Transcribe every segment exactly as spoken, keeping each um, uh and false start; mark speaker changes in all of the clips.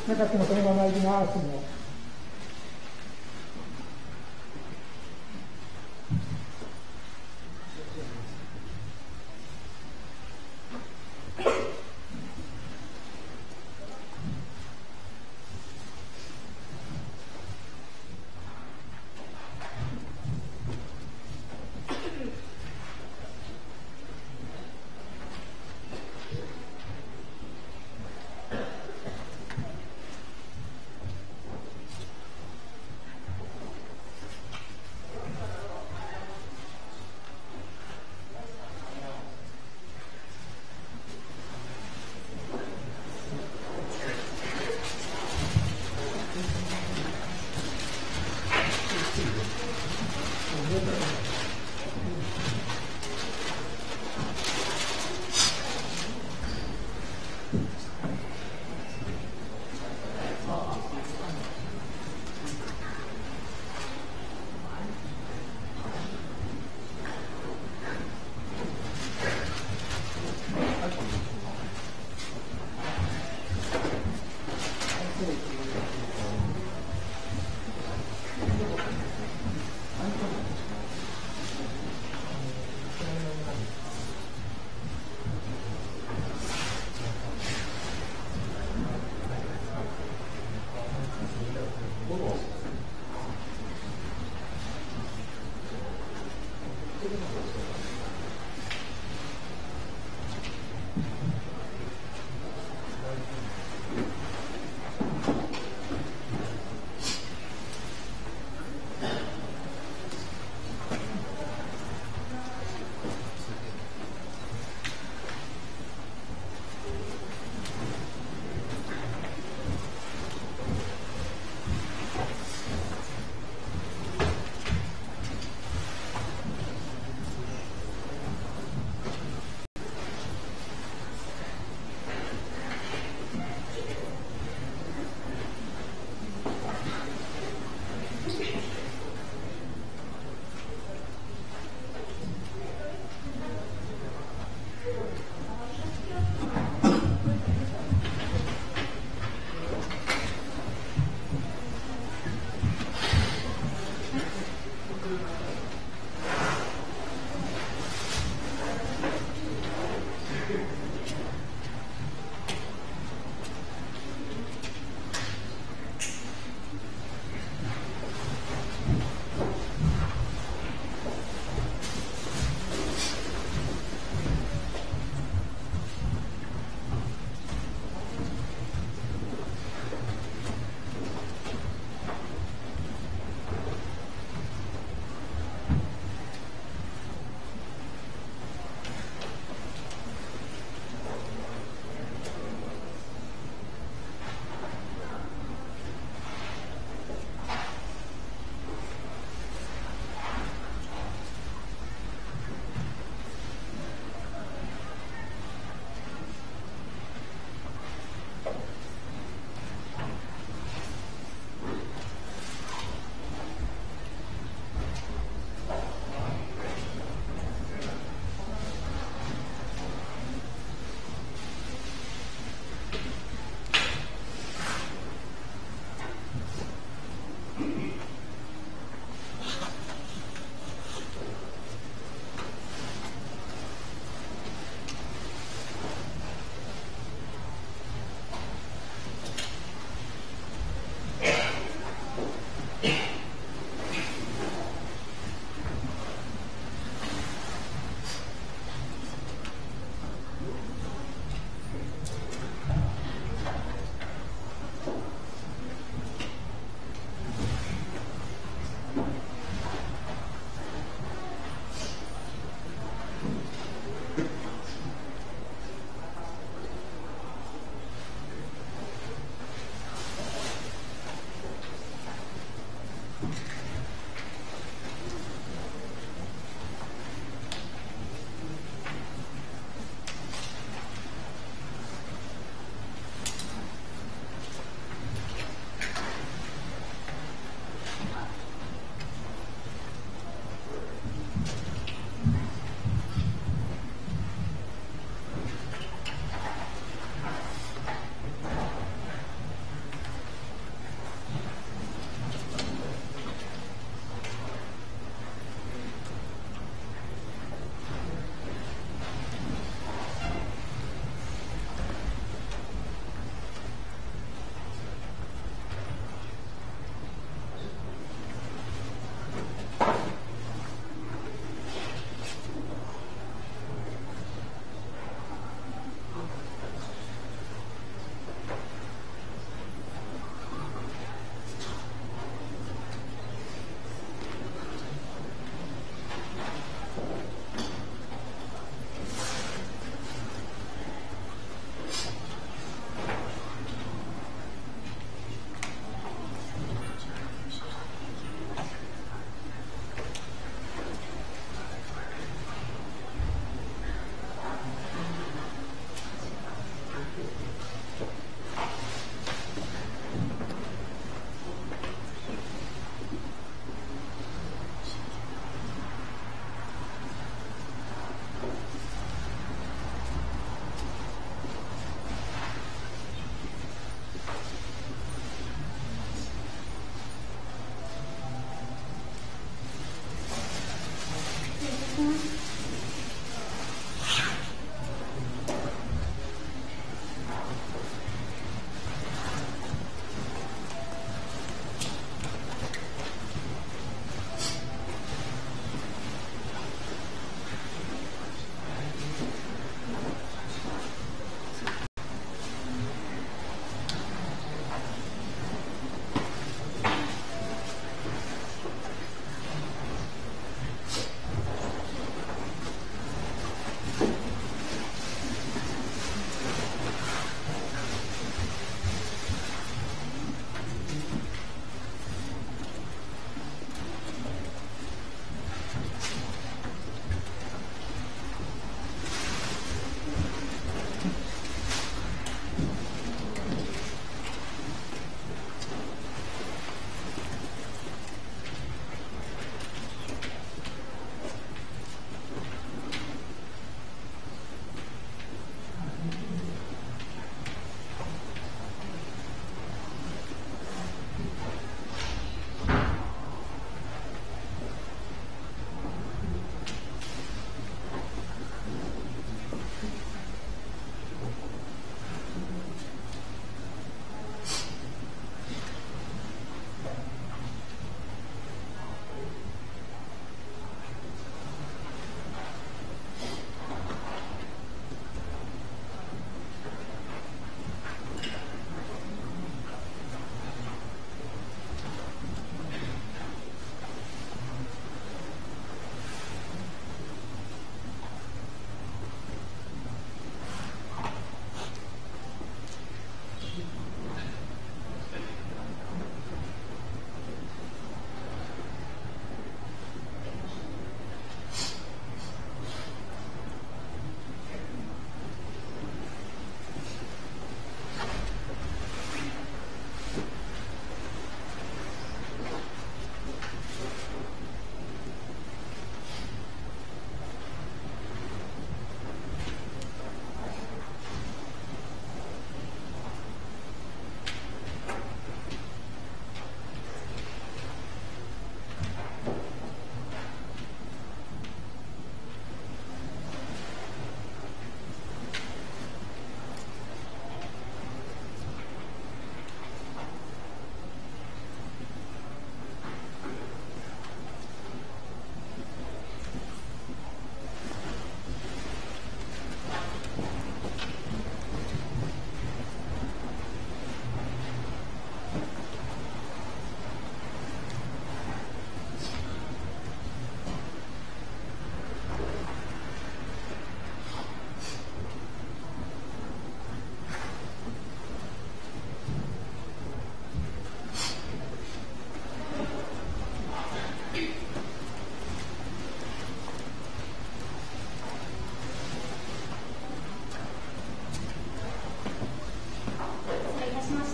Speaker 1: 中もそのままいきます。もう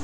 Speaker 2: した。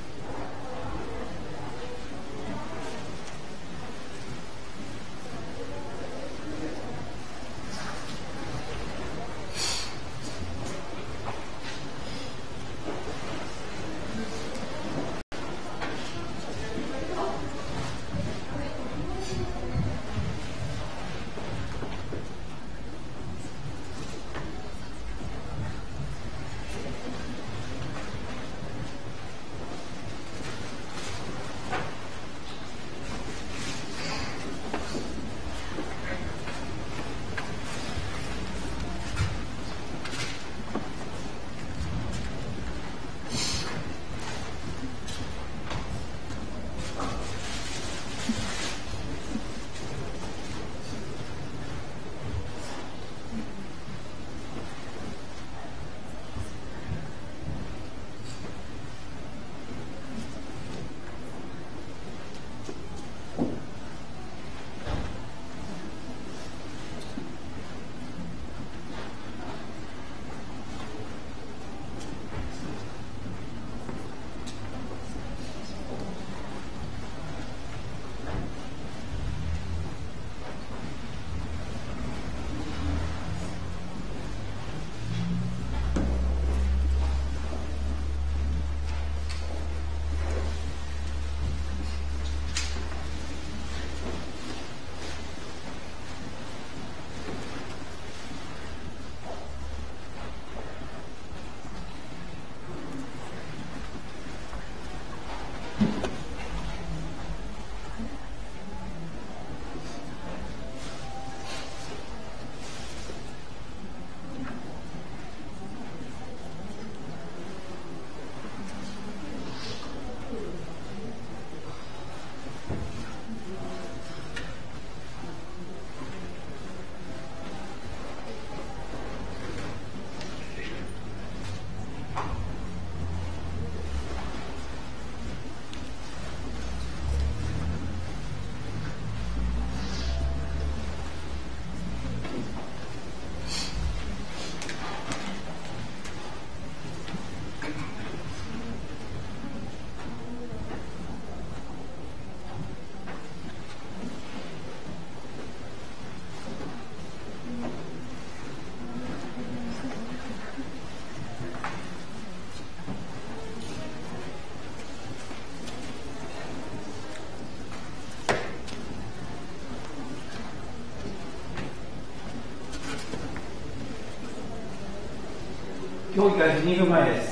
Speaker 3: 競技開始にふんまえです。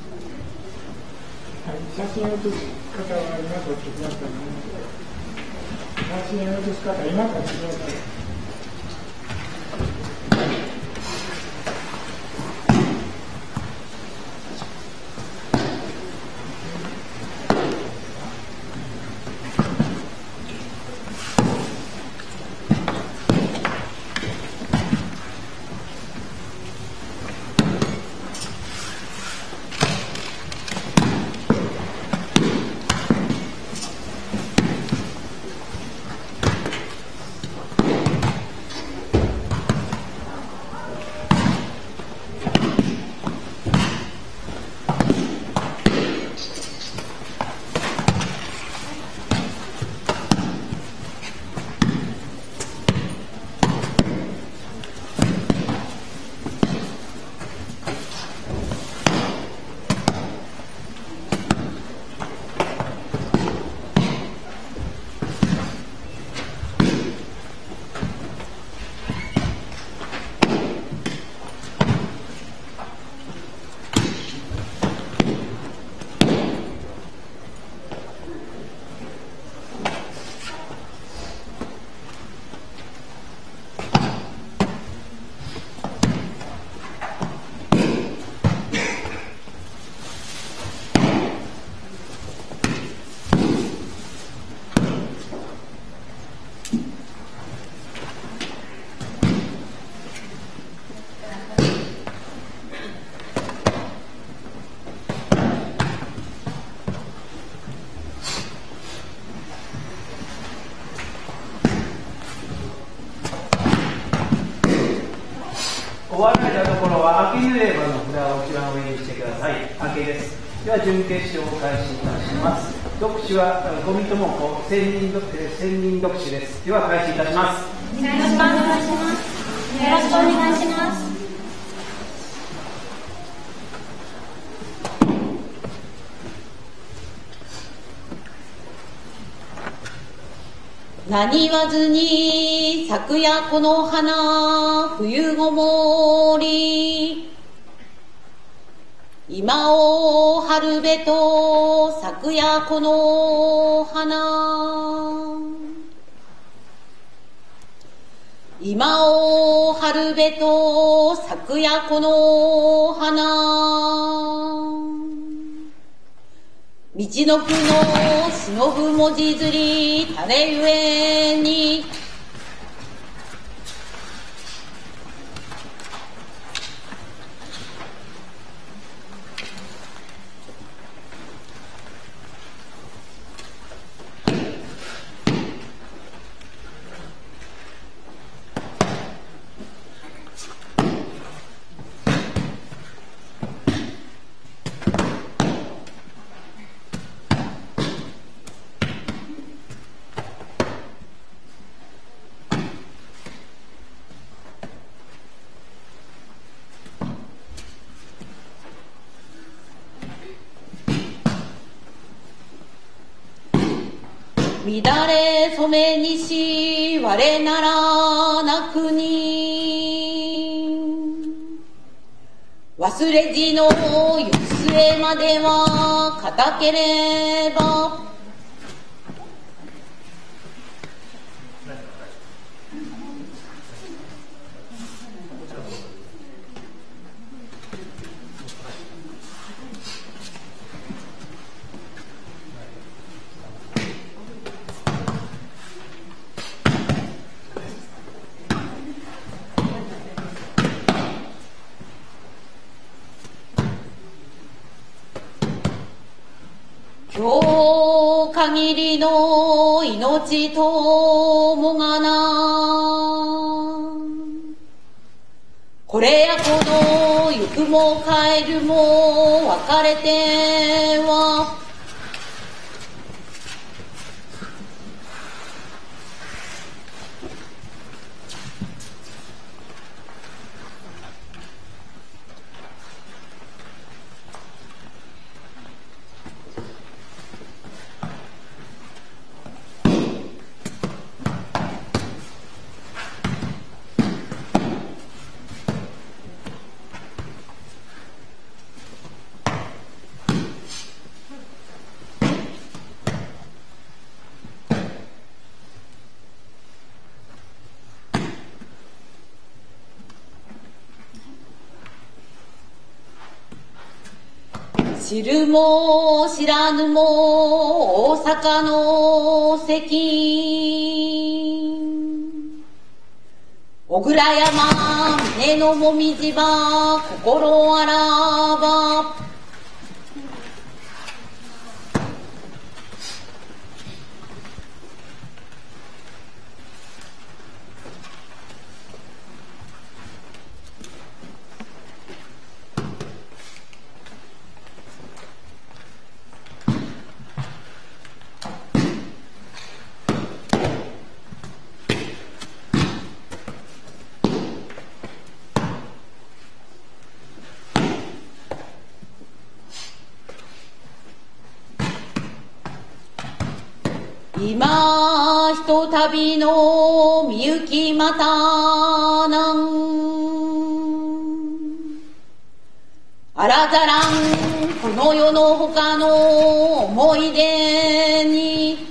Speaker 1: はい、写真写す方は今撮ってくださいね。写真写す方今撮ってください。
Speaker 3: では準決勝を開始いたします。読手は五味智子専任読専任読手です。では開始いたします。
Speaker 2: よろしくお願いします。よろしくお願いします。
Speaker 4: 何言わずに昨夜この花冬ごもり、今を春べと昨夜この花、今を春べと昨夜この花、道のくの忍ぶ文字釣り種ゆえに、乱れ染めにし我ならなくに、忘れじの行く末までは固ければ、今日限りの命ともがな、これやこの行くも帰るも別れては、知るも知らぬも大阪の関、小倉山峰のもみじは心あらば、今ひとたびのみゆきまたなんあらざらんこの世の他の思い出に、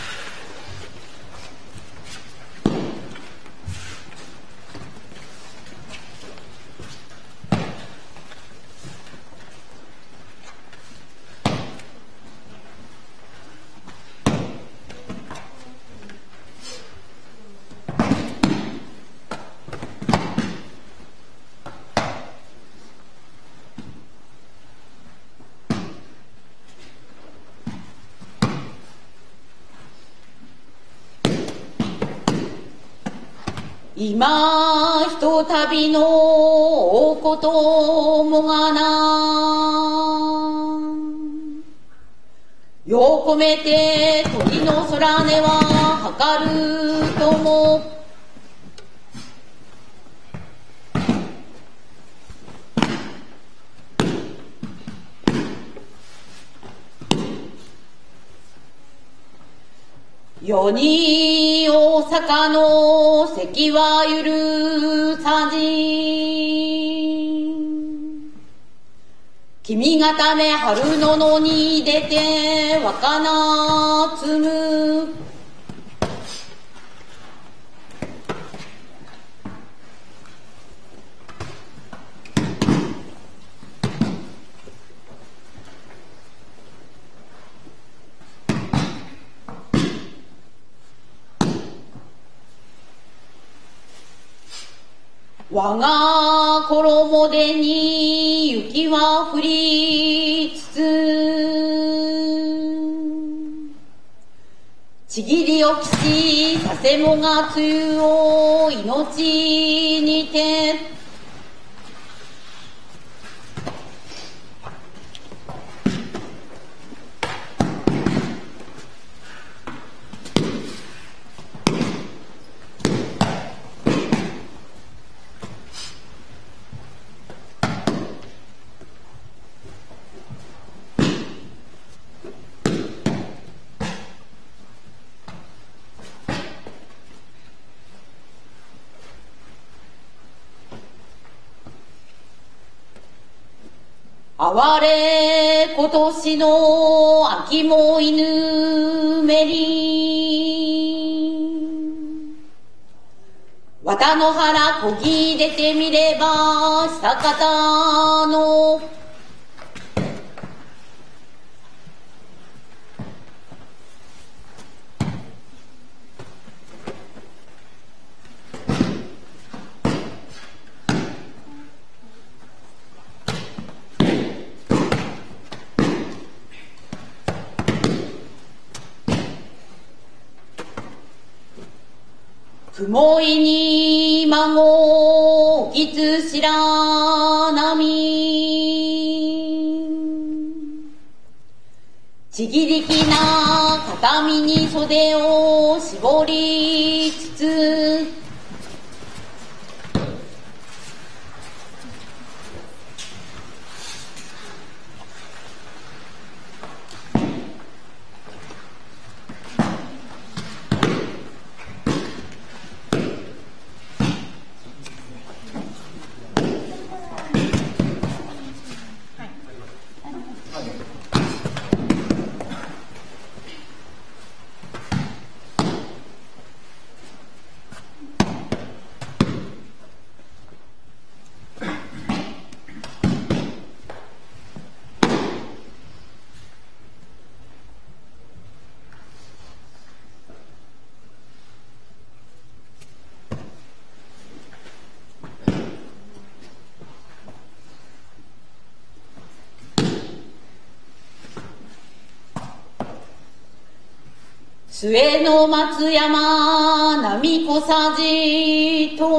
Speaker 4: 今ひとたびのおこともがな、 よう込めて鳥の空音は測るとも。世に大阪の関は許さじ。君がため春の野に出て若菜摘む。我が衣でに雪は降りつつ、ちぎりをきしさせもが梅雨を命にて。哀れ今年の秋も犬めり。綿の腹こぎ出てみれば久方の。雲いに孫きつしらなみ。ちぎりきな片身に袖を絞りつつ。末の松山波小さじと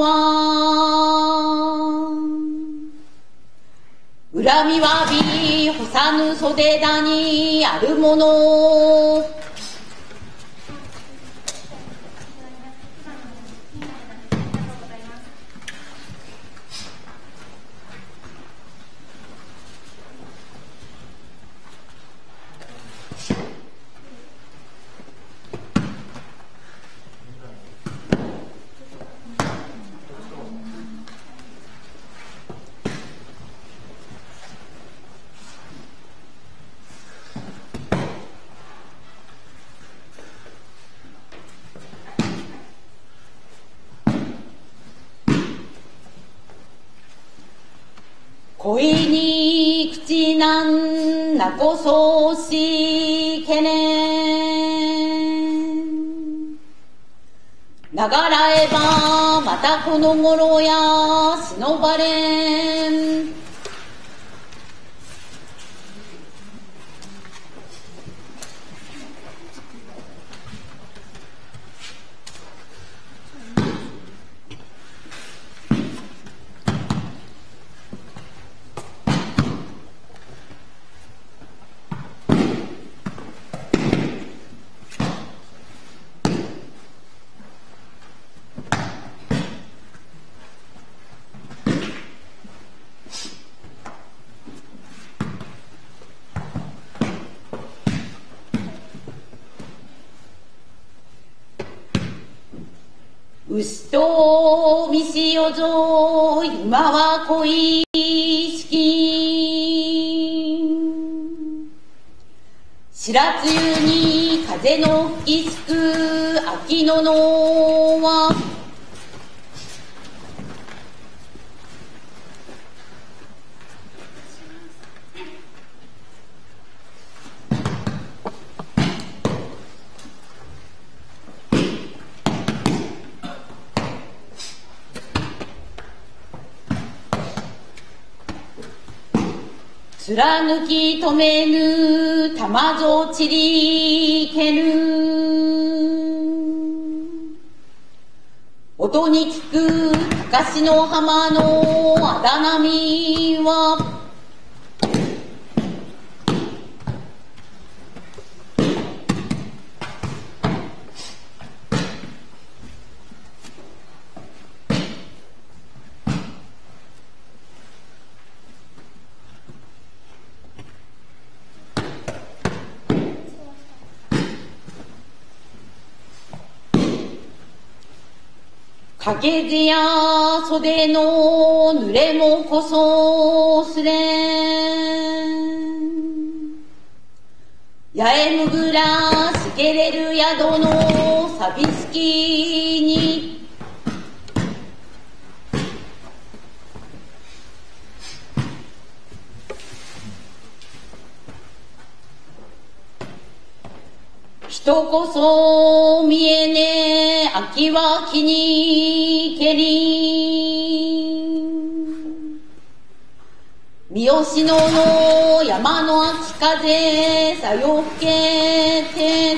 Speaker 4: は、恨みわび干さぬ袖田にあるもの。恋に口なんなこそしけねん。ながらえばまたこの頃や忍ばれん。 牛とみしおぞ今は恋しき白露に風の吹きすく秋の野は貫き止めぬ玉ぞ散りける音に聞く高しの浜のあだ波は掛け地や袖の濡れもこそすれ八重むぐらしけれる宿の寂しきに人こそ見えねえ秋は木にけり三好野の山の秋風さよ吹けて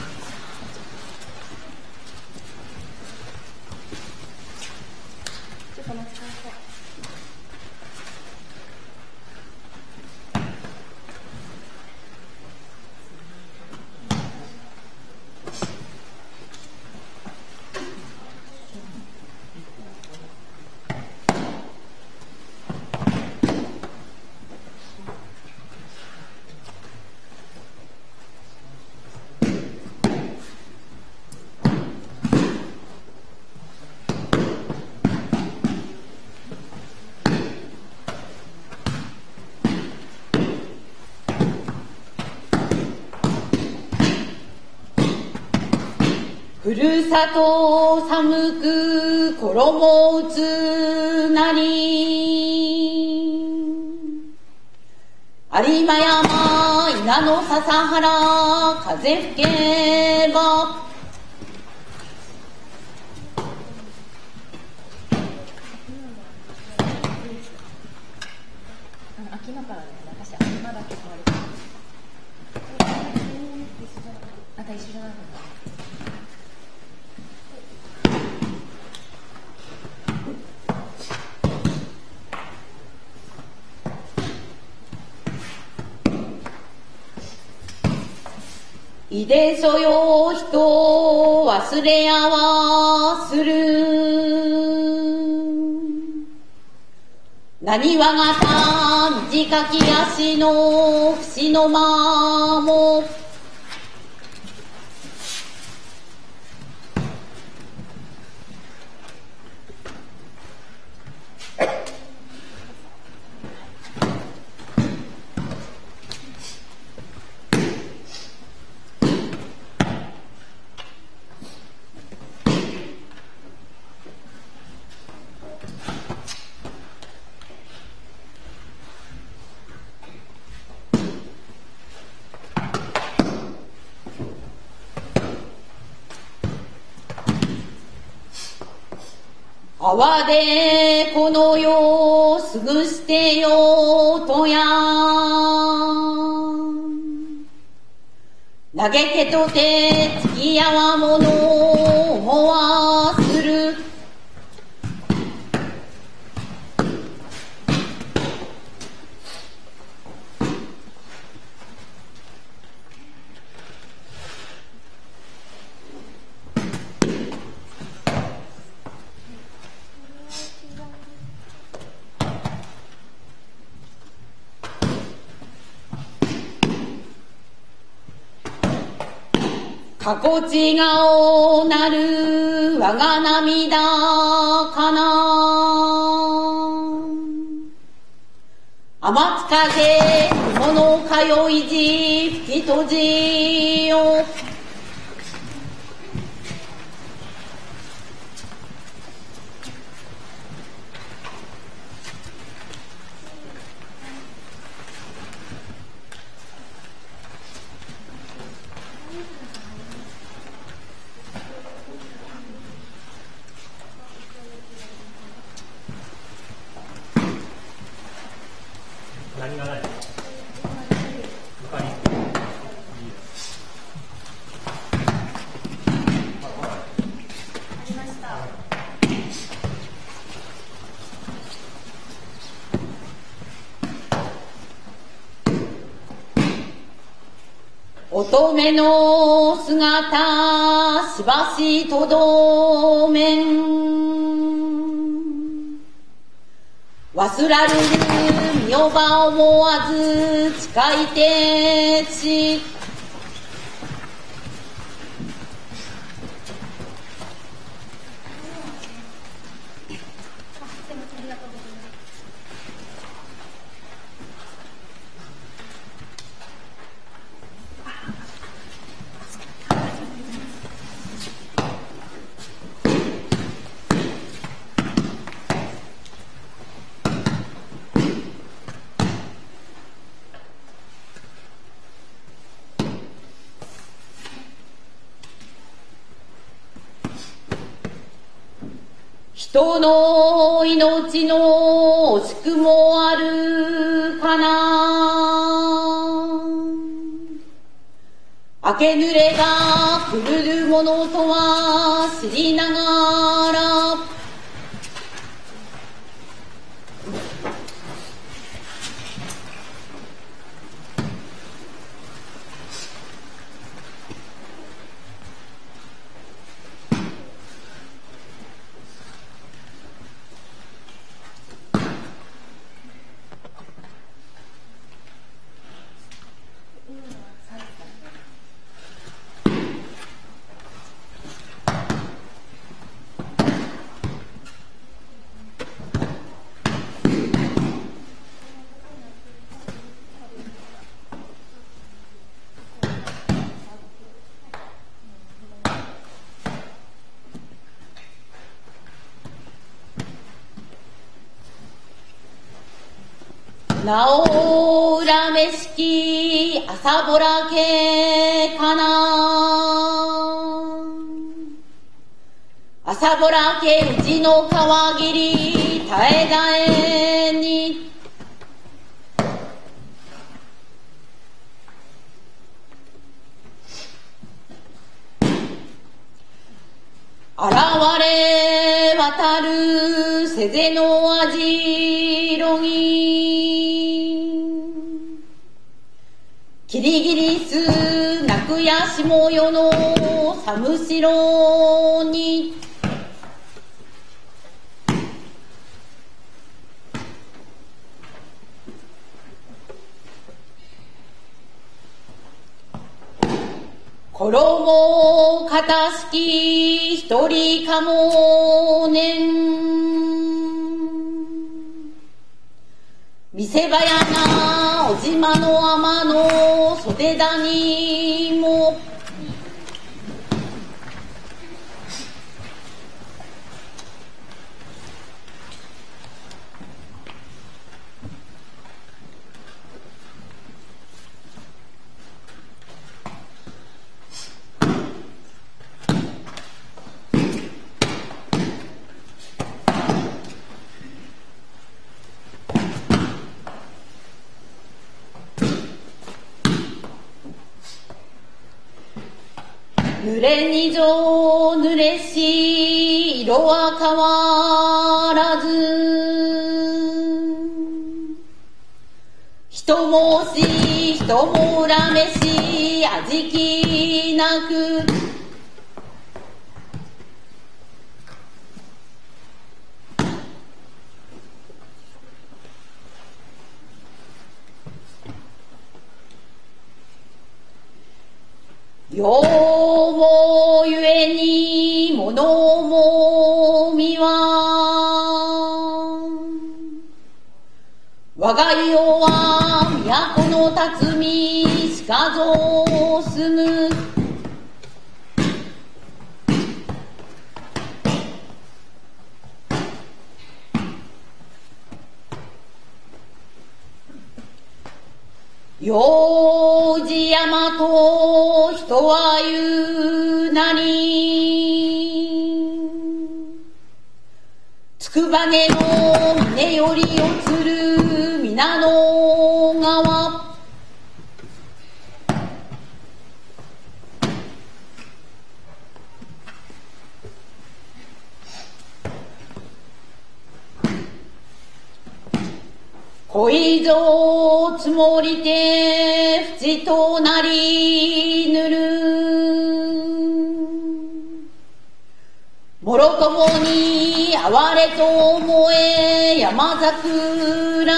Speaker 4: ふるさと寒く衣打つなり有馬山稲の笹原風吹けば
Speaker 5: 秋のからね、私秋間だけ変わる。また一緒じゃないかな。
Speaker 4: いでそよ人忘れ合わするなにわがた短き足の節の間も哀でこの世すぐ捨てようとや嘆けとて付き合わもの思わするかこち顔なる我が涙かな。天津風雲の通いじ吹き閉じよ。
Speaker 6: 何がない他に
Speaker 4: 乙女の姿しばしとどめん。忘らる見よば思わず誓いてち。人の命の惜しくもあるかな。明け濡れが来るものとは知りながら、なお恨めしき朝ぼらけかな。朝ぼらけうちの川霧絶え絶えに。現れ渡るせぜの味ろぎ。キリギリス泣くやしもよの寒城に。衣かたしき一人かもねん。見せ場やなおじまの天の袖谷も。濡れ二条濡れし色は変わらず。人もし人も恨めし味気なく。ようがいよは都の辰巳鹿ぞ住む。幼児山と人は言うなり、つくばねの峰よりよつる皆の川、恋ぞ積もりて淵となりぬる。もろともに哀れと思え山桜。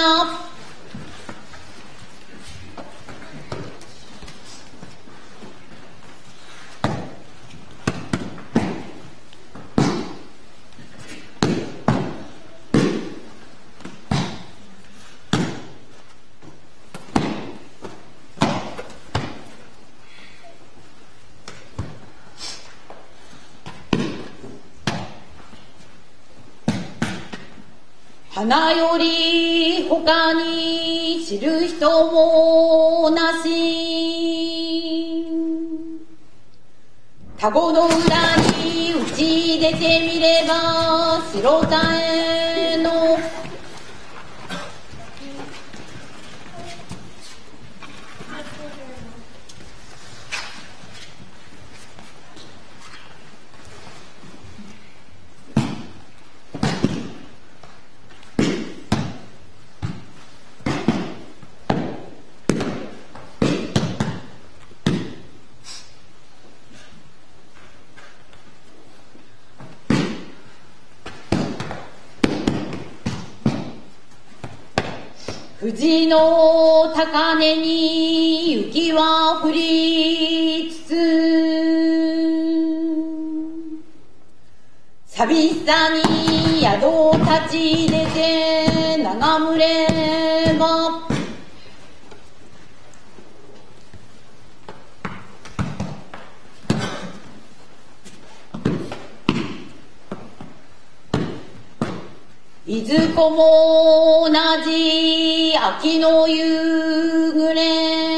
Speaker 4: 花より他に知る人もなし、田子の裏に打ち出てみれば白鯛の富士の高根に雪は降りつつ、寂しさに宿立ち出て眺むれば、いずこも同じ秋の夕暮れ、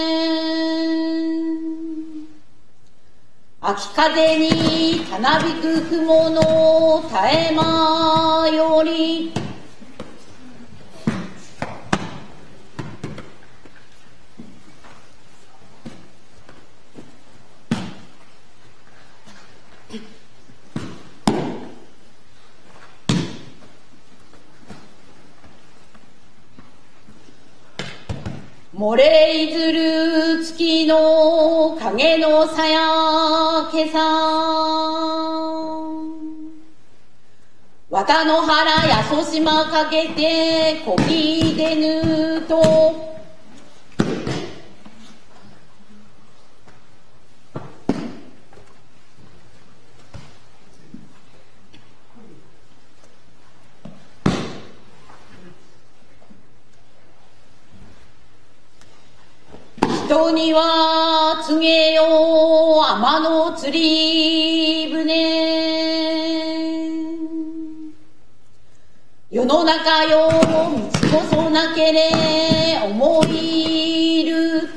Speaker 4: 秋風にたなびく雲の絶え間より、漏れいずる月の影のさやけさ、綿の原やそしまかけてこぎでぬと、人には告げよう天の釣り船、世の中よ道こそなけれ思いる。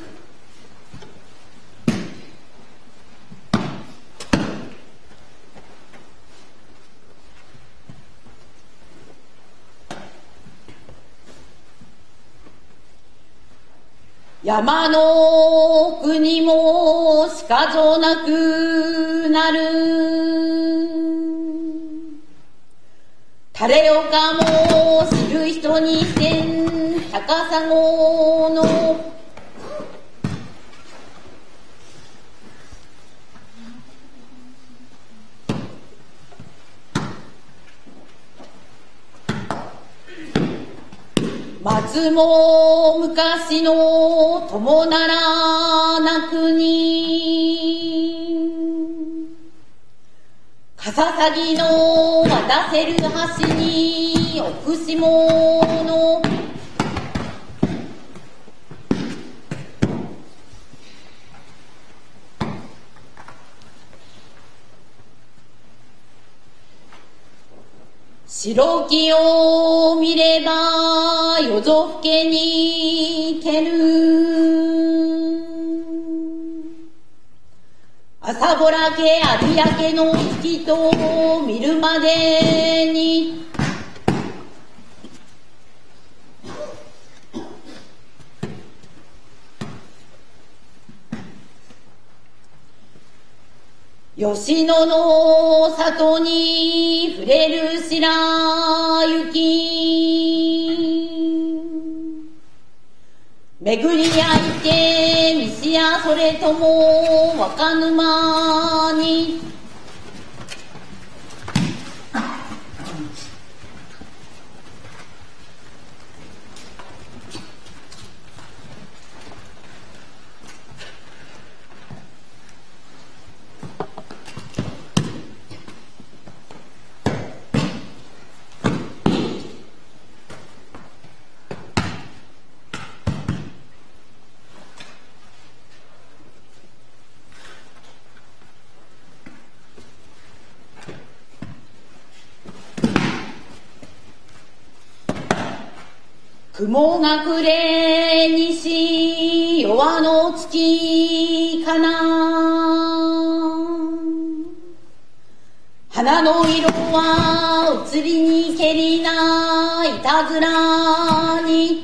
Speaker 4: 山の奥にも鹿ぞなくなる、誰よかも知る人にせん高砂の松も昔の友ならなくに、かささぎの渡せる橋に奥しもの白木を見れば夜ぞふけにける。朝ぼらけ有明の月と見るまでに吉野の里に触れる白雪巡り合いて西やそれとも若沼に雲が暮れ西夜明の月かな。花の色は移りにけりないたずらに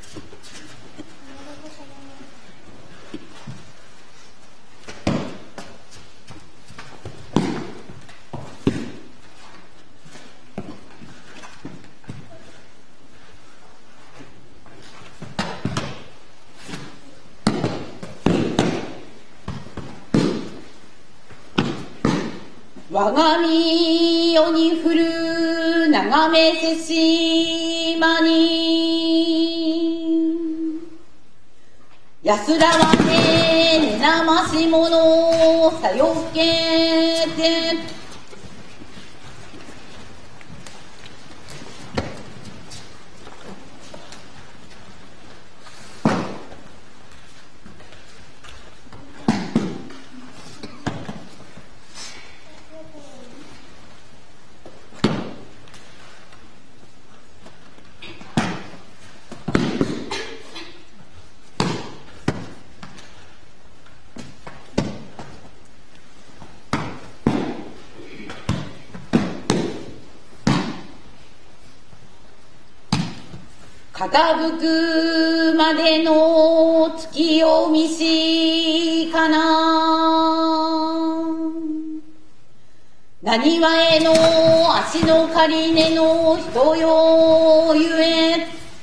Speaker 4: 我が身世に降る眺めせしまに安らはねねなましものさよけて傾くまでの月を見しかな。なにわへの足の借り根の人よゆえ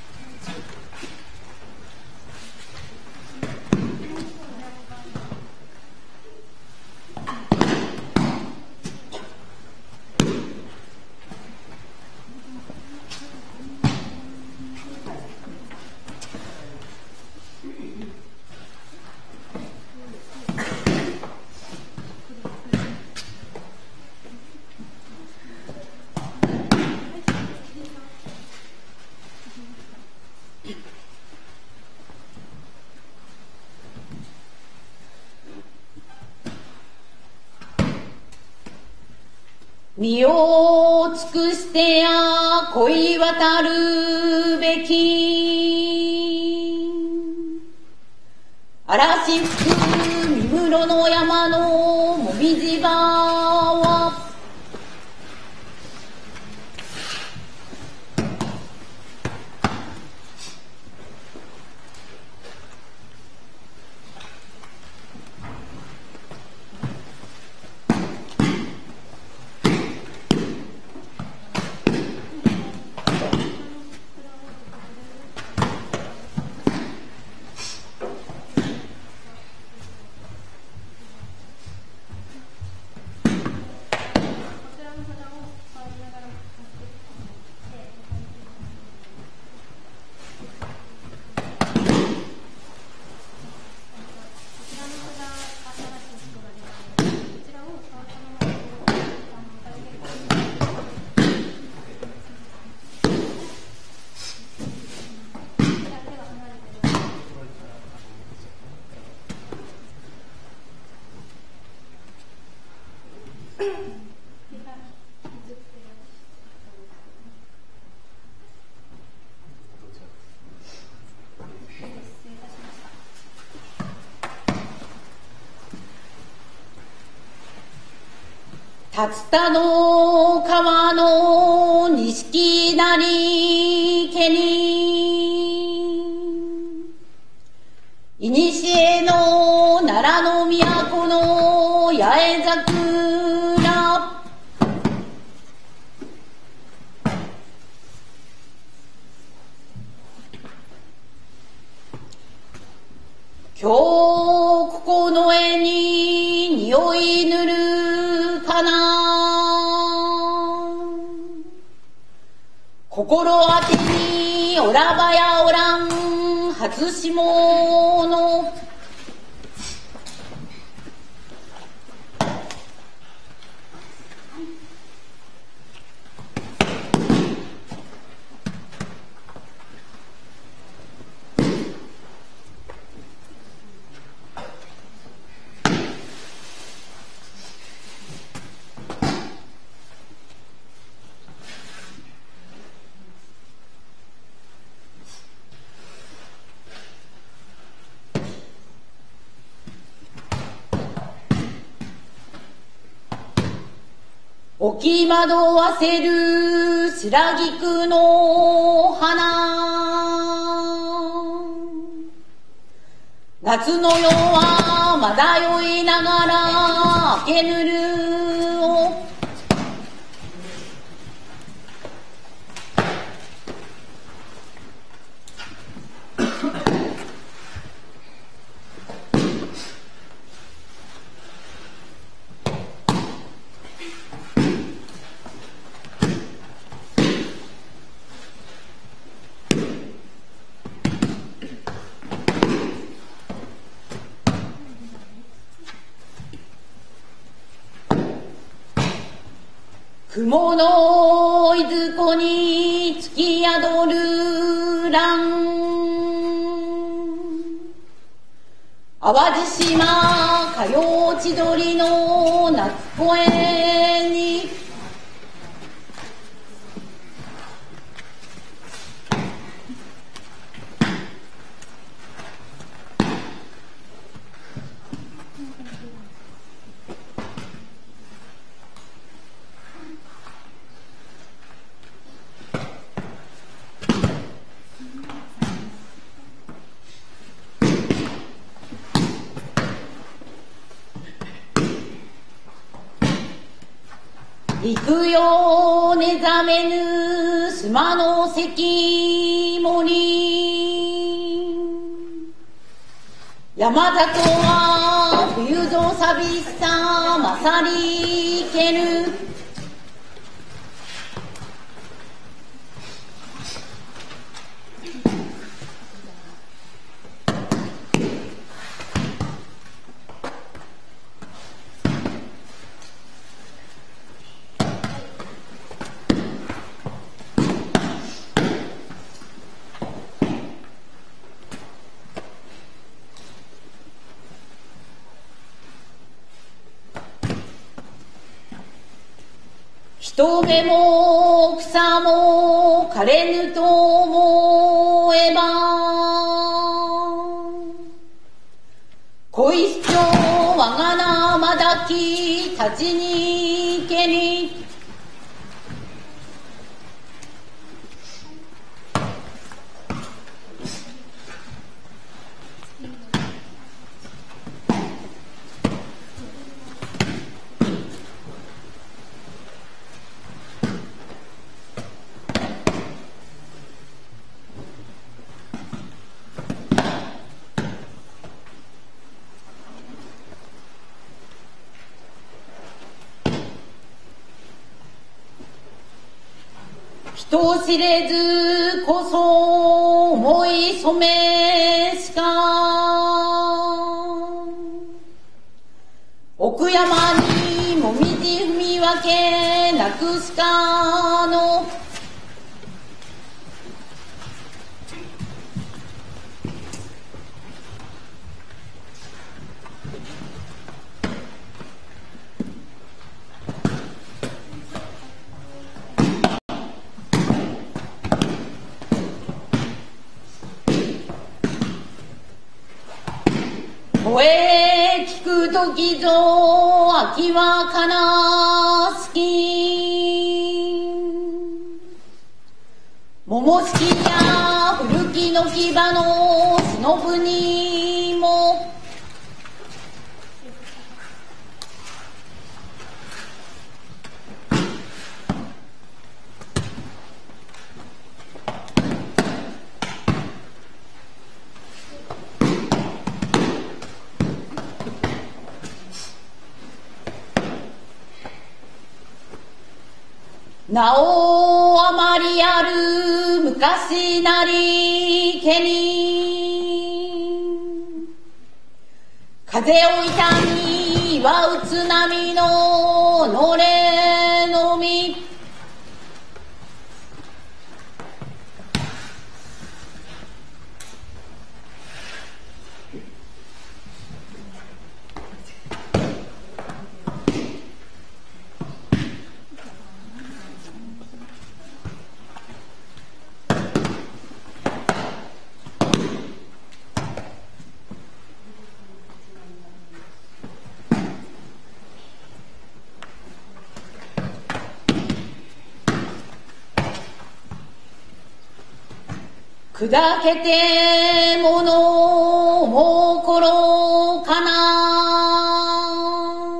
Speaker 4: 身を尽くしてや恋渡るべき嵐吹く三室の山のもみじ場は竜田の川の錦なりけに、いにしえの奈良の都の八重桜、今日ここの絵に匂い塗るかな、心当てにおらばやおらん初霜の、置き惑わせる白菊の花、夏の夜はまだ酔いながら明けぬるを、雲のいずこに突き宿る蘭、淡路島かよう千鳥の夏声に、陸よ目覚めぬ島の関森、山里は冬ぞ寂しさ勝りける、人目も草も枯れぬと思えば、小一生我が名まだき立ちにけり、人知れずこそ思い染めしか、奥山にもみじ踏み分けなくしかの、声聞く時ぞ秋はかなすき桃好きや古きの牙の忍ぶにもなおあまりある昔なりけに風を痛み祝う津波ののれのみ砕けてものも心かな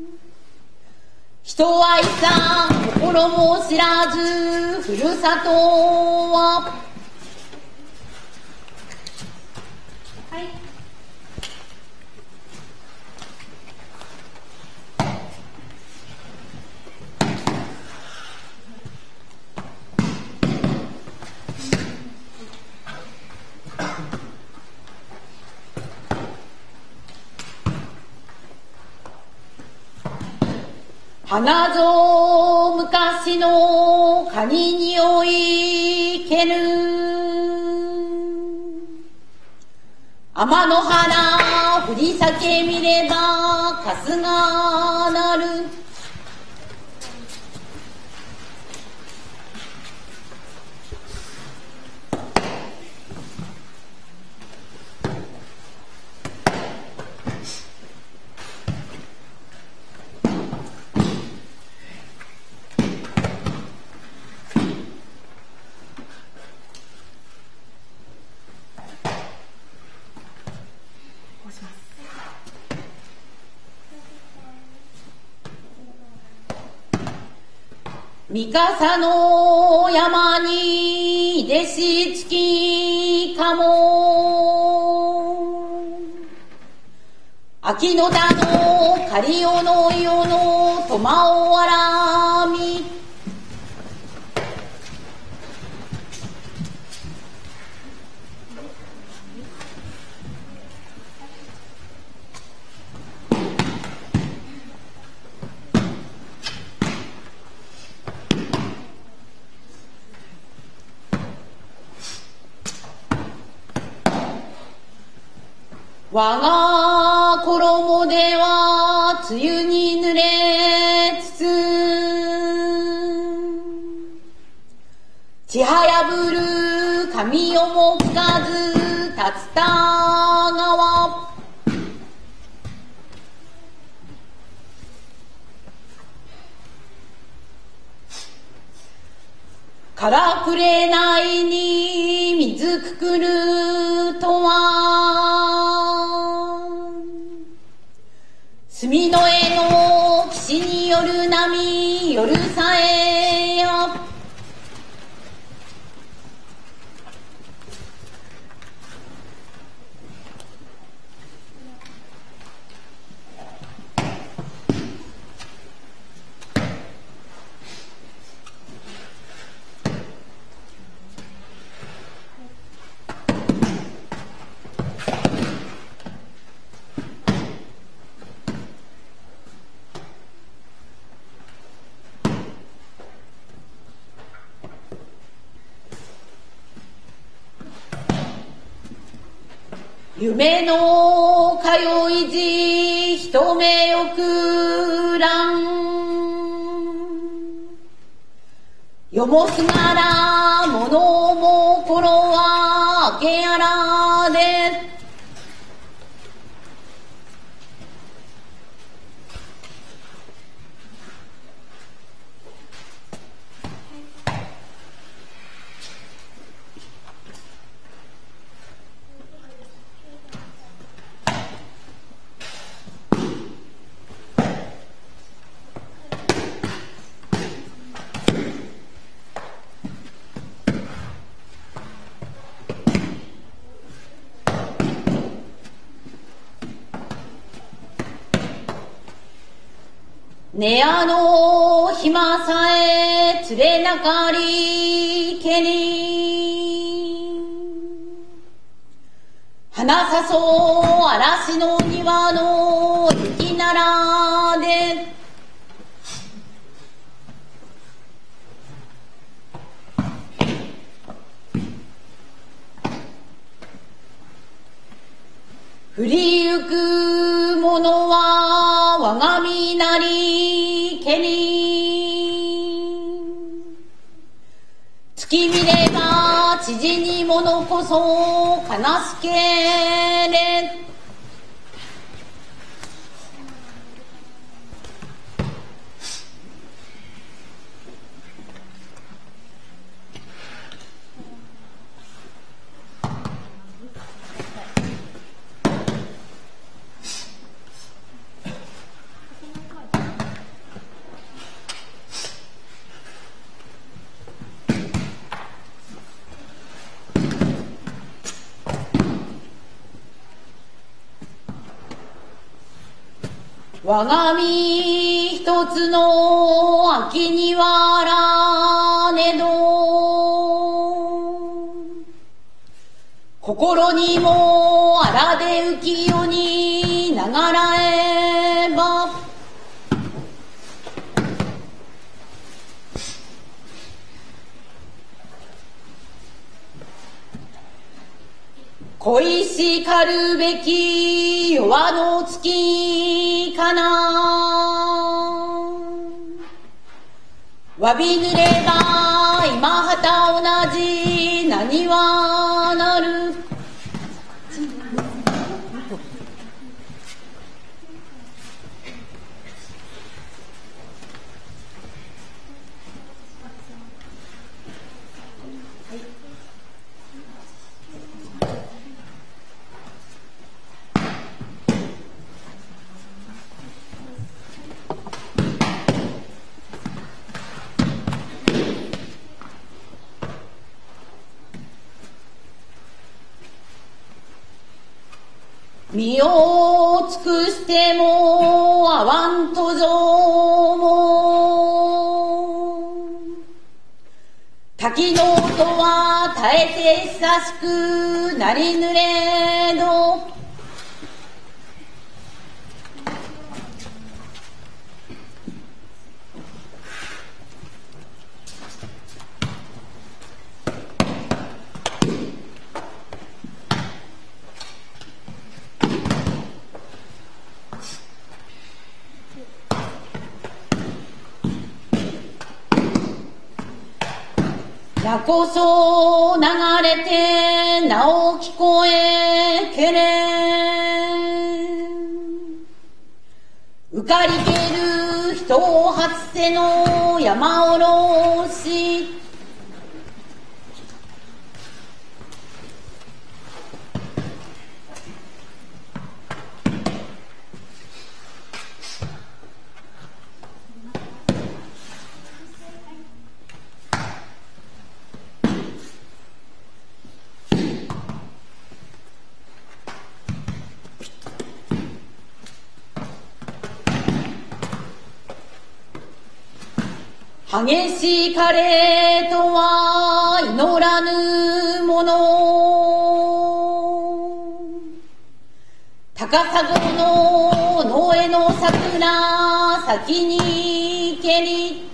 Speaker 4: 人はいさ心も知らずふるさとは花ぞ昔のカニにおいけぬ天の花振り裂け見れば春日なる三笠の山に弟子つきかも秋の田の狩尾の世の苫をあらみ我が衣では梅雨に濡れつつちはやぶる髪をも聞かず竜田川からくれないに水くくるとは墨の絵の岸による波夜さえや夢の通いじ一目よくらんよもすがら物も心は明けやらでねあの暇さえ連れなかりけに花さそう嵐の庭の雪ならで降りゆくものは我が身なりけに月見れば知事にものこそ悲しけれ我が身一つの秋にはあらねど心にもあらで浮世に流らえば恋しかるべき夜の月かなわびぬれば今旗同じ何はなる身を尽くしてもあわんとぞも滝の音は絶えて久しくなりぬれどなこそ流れてなお聞こえけれ浮かりける人を初瀬の山おろし激しい枯れとは祈らぬもの高砂の野への桜先に蹴り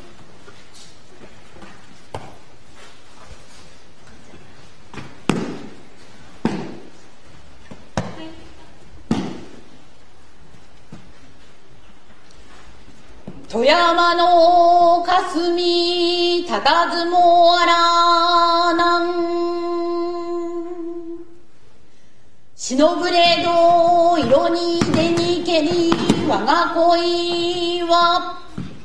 Speaker 4: 富山の霞たたずもあらなん忍ぶれど色に出にけり我が恋は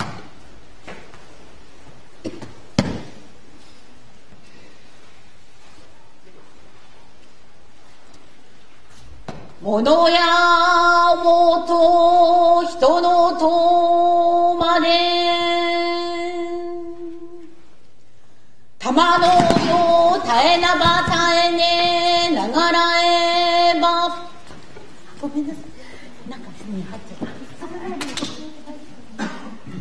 Speaker 4: 物やもと人のとまで玉のよ絶えなば絶えねながらえばごめんなさいなんかに入っちゃった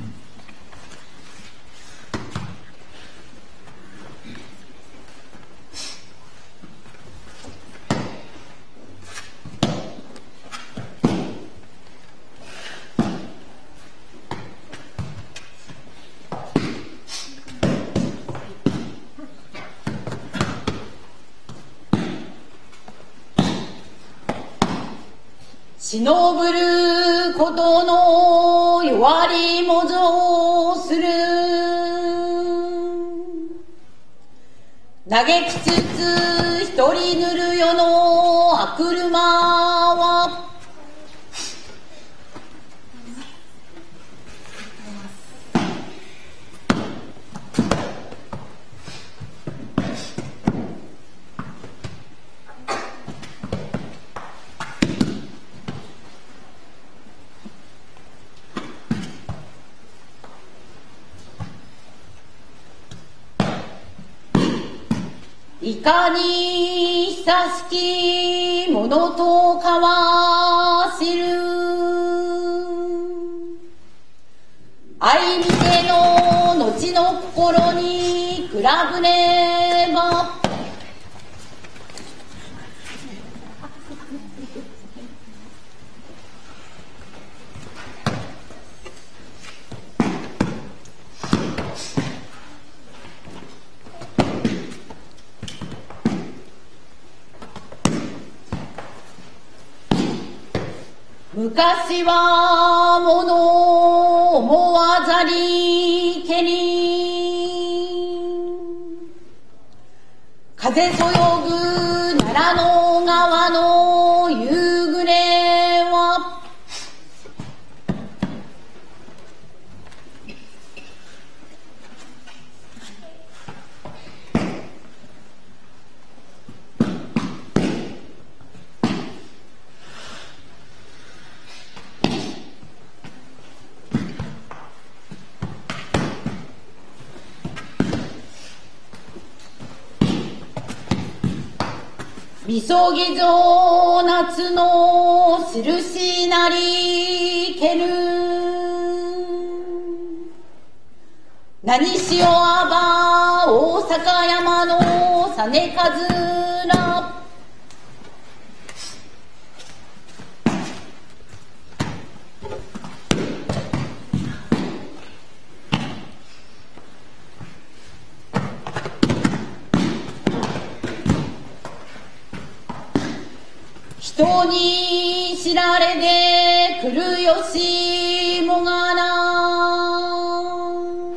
Speaker 4: 忍ぶることの弱りも上する。嘆きつつ一人ぬる世のあくるまは、いかに久しきものとかわしる。愛見ての後の心に比べねば、昔はもの思わざりけに、風そよぐ奈良の川の夕暮れは、みそぎぞ夏の印なりける。何しよあば大阪山の実かずら、人に知られで来るよしもがな、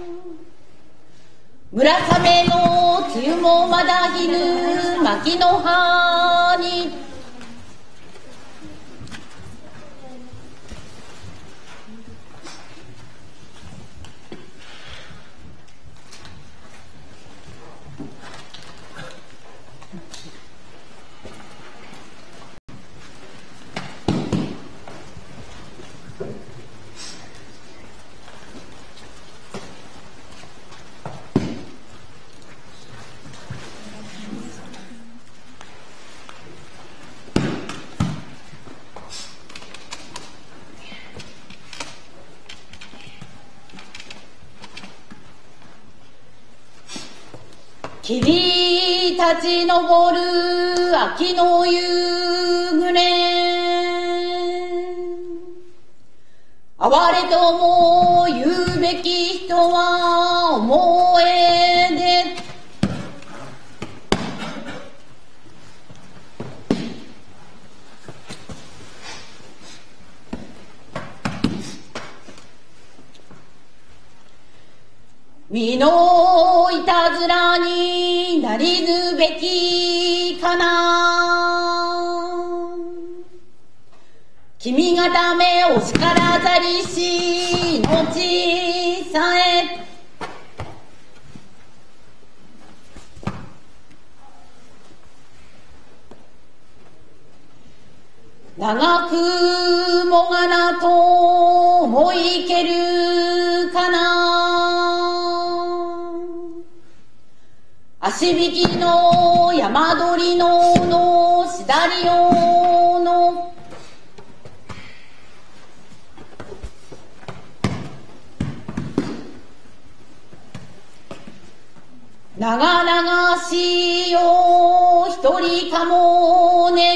Speaker 4: 村雨の梅雨もまだひぬ牧の葉に、霧立ち上る秋の夕暮れ、哀れとも言うべき人は思えで、身のいたずらになりぬべきかな。君がためお叱らざりし命さえ、長くもがなと思いけるかな。足引きの山鳥ののしだりよの、長々しよ一人かもね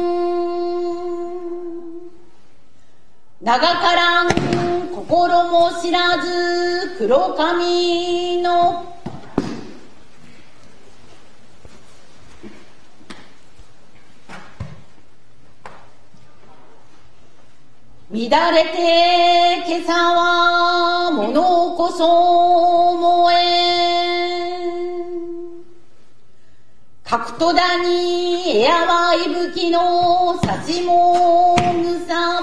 Speaker 4: ん、長からん心も知らず黒髪の、 乱れて今朝は物こそ燃え、角とだにエアは息吹の差しもぐさ、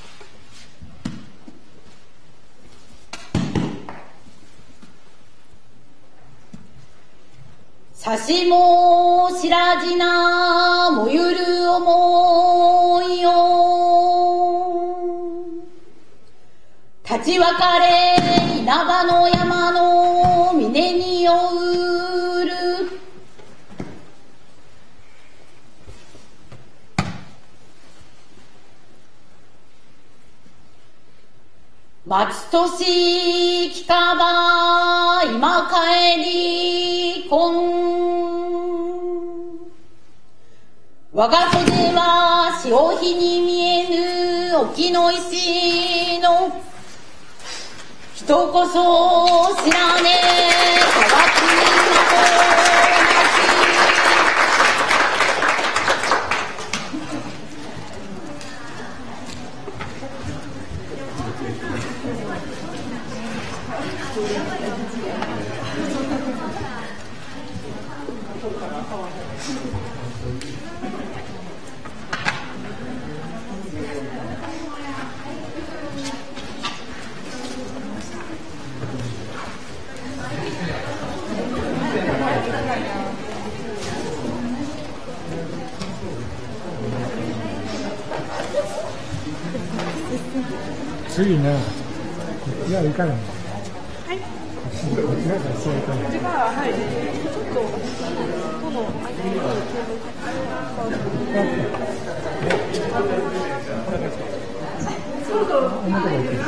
Speaker 4: 差しもしらじなもゆる思いよ、立ち別れ稲葉の山の峰にようる、待つ年きかば今帰りこん、我が袖は潮干に見えぬ沖の石の、人こそ知らねえ乾き
Speaker 1: 次ね、いや、いかない。はい。なんかそういかない。はい。ちょっと、この、あ、そうそう。